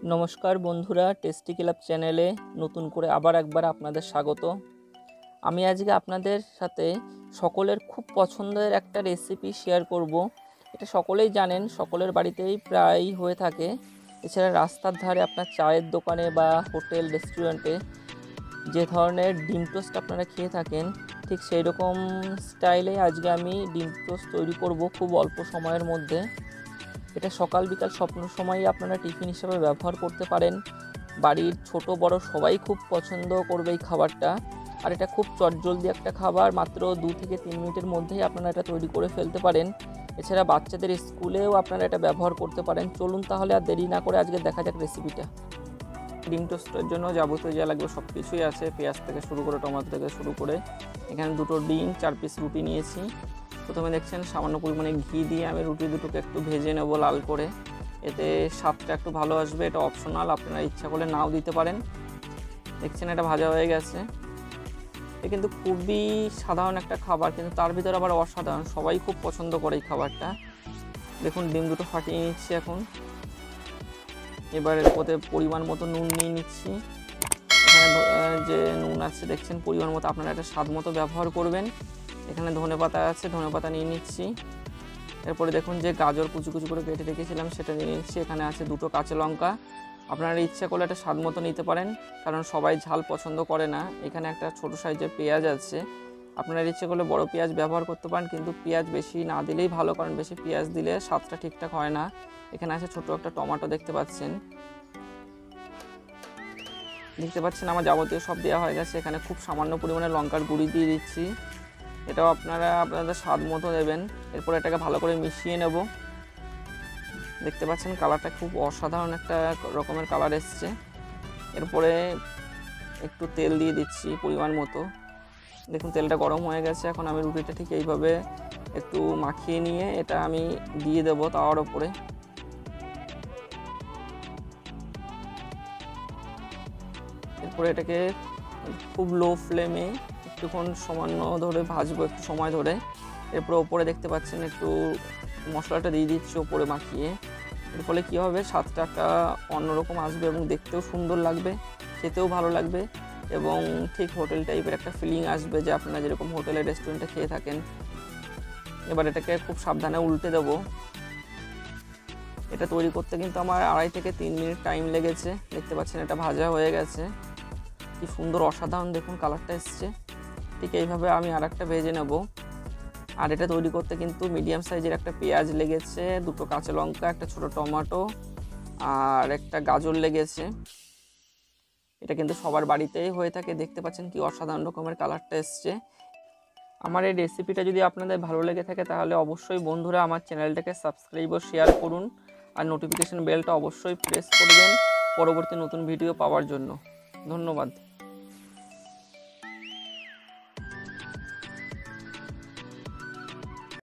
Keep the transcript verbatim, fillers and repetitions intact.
নমস্কার বন্ধুরা, tasty club চ্যানেলে নতুন করে আবার একবার আপনাদের স্বাগত। আমি আজকে আপনাদের সাথে সকলের খুব পছন্দের একটা রেসিপি শেয়ার করব। এটা সকলেই জানেন, সকলের বাড়িতেই প্রায় হয়ে থাকে। এছাড়া রাস্তার ধারে আপনার চায়ের দোকানে বা হোটেল রেস্টুরেন্টে যে ধরনের ডিম টোস্ট আপনারা খেয়ে থাকেন, ঠিক সেই রকম স্টাইলে আজকে আমি ডিম টোস্ট তৈরি করব খুব অল্প সময়ের মধ্যে। এটা সকাল বিকাল স্বপ্ন সময়ই আপনারা টিফিন হিসেবে ব্যবহার করতে পারেন। বাড়ির ছোট বড় সবাই খুব পছন্দ করবে এই খাবারটা। আর এটা খুব চটজলদি একটা খাবার, মাত্র দু থেকে তিন মিনিটের মধ্যেই আপনারা এটা তৈরি করে ফেলতে পারেন। এছাড়া বাচ্চাদের স্কুলেও আপনারা এটা ব্যবহার করতে পারেন। চলুন তাহলে আর দেরি না করে আজকে দেখা যাক রেসিপিটা। ডিম টোস্টের জন্য যাবতীয় যা লাগবে সব কিছুই আছে, পেঁয়াজ থেকে শুরু করে টমেটো থেকে শুরু করে। এখানে দুটো ডিম, চার পিস রুটি নিয়েছি। প্রথমে দেখছেন সামান্য পরিমাণে ঘি দিয়ে আমি রুটি দুটোকে একটু ভেজে নেব লাল করে, এতে স্বাদটা একটু ভালো আসবে। এটা অপশনাল, আপনারা ইচ্ছা করলে নাও দিতে পারেন। দেখছেন এটা ভাজা হয়ে গেছে। এটা কিন্তু খুবই সাধারণ একটা খাবার, কিন্তু তার ভিতরে আবার অসাধারণ, সবাই খুব পছন্দ করে এই খাবারটা। দেখুন ডিম দুটো ফাটিয়ে নিচ্ছি এখন। এবার ওতে পরিমাণ মতো নুন নিয়ে নিচ্ছি। এখানে যে নুন আছে দেখছেন পরিমাণ মতো, আপনারা এটা স্বাদ মতো ব্যবহার করবেন। এখানে ধনেপাতা আছে, ধনেপাতা নিয়ে নিচ্ছি। এরপরে দেখুন যে গাজর কুচি কুচি করে কেটে রেখেছিলাম সেটা নিয়ে নিচ্ছি। এখানে আছে দুটো কাঁচা লঙ্কা। আপনারা ইচ্ছা করলে এটা স্বাদ মতো নিতে পারেন, কারণ সবাই ঝাল পছন্দ করে না। এখানে একটা ছোট সাইজের পেঁয়াজ আছে, আপনারা ইচ্ছে করলে বড় পেঁয়াজ ব্যবহার করতে পারেন, কিন্তু পেঁয়াজ বেশি না দিলেই ভালো, কারণ বেশি পেঁয়াজ দিলে স্বাদটা ঠিকঠাক হয় না। এখানে আছে ছোট একটা টমেটো, দেখতে পাচ্ছেন দেখতে পাচ্ছেন আমার যাবতীয় সব দেওয়া হয়ে গেছে। এখানে খুব সামান্য পরিমাণে লঙ্কার গুঁড়ি দিয়ে দিচ্ছি, এটাও আপনারা আপনাদের স্বাদ মতো দেবেন। এরপর এটাকে ভালো করে মিশিয়ে নেব। দেখতে পাচ্ছেন কালারটা খুব অসাধারণ একটা রকমের কালার এসছে। এরপরে একটু তেল দিয়ে দিচ্ছি পরিমাণ মতো। দেখুন তেলটা গরম হয়ে গেছে। এখন আমি রুটিটা ঠিক এইভাবে একটু মাখিয়ে নিয়ে এটা আমি দিয়ে দেবো তাওয়ার ওপরে। এরপরে এটাকে খুব লো ফ্লেমে একটুক্ষণ সামান্য ধরে ভাজবো, একটু সময় ধরে। এরপরে ওপরে দেখতে পাচ্ছেন একটু মশলাটা দিয়ে দিচ্ছি ওপরে মাখিয়ে। এর ফলে কী হবে, স্বাদটা একটা অন্যরকম আসবে এবং দেখতেও সুন্দর লাগবে, খেতেও ভালো লাগবে, এবং ঠিক হোটেল টাইপের একটা ফিলিং আসবে, যে আপনারা যেরকম হোটেলে রেস্টুরেন্টে খেয়ে থাকেন। এবার এটাকে খুব সাবধানে উল্টে দেবো। এটা তৈরি করতে কিন্তু আমার আড়াই থেকে তিন মিনিট টাইম লেগেছে। দেখতে পাচ্ছেন এটা ভাজা হয়ে গেছে, কি সুন্দর অসাধারণ দেখুন কালারটা এসছে। ঠিক এইভাবে আমি আর একটা ভেজে নেব। আর এটা তৈরি করতে কিন্তু মিডিয়াম সাইজের একটা পেঁয়াজ লেগেছে, দুটো কাঁচা লঙ্কা, একটা ছোট টমেটো আর একটা গাজর লেগেছে। এটা কিন্তু সবার বাড়িতেই হয়ে থাকে। দেখতে পাচ্ছেন কি অসাধারণ রকমের কালারটা এসছে। আমার এই রেসিপিটা যদি আপনাদের ভালো লেগে থাকে তাহলে অবশ্যই বন্ধুরা আমার চ্যানেলটাকে সাবস্ক্রাইব ও শেয়ার করুন, আর নোটিফিকেশন বেলটা অবশ্যই প্রেস করবেন পরবর্তী নতুন ভিডিও পাওয়ার জন্য। ধন্যবাদ।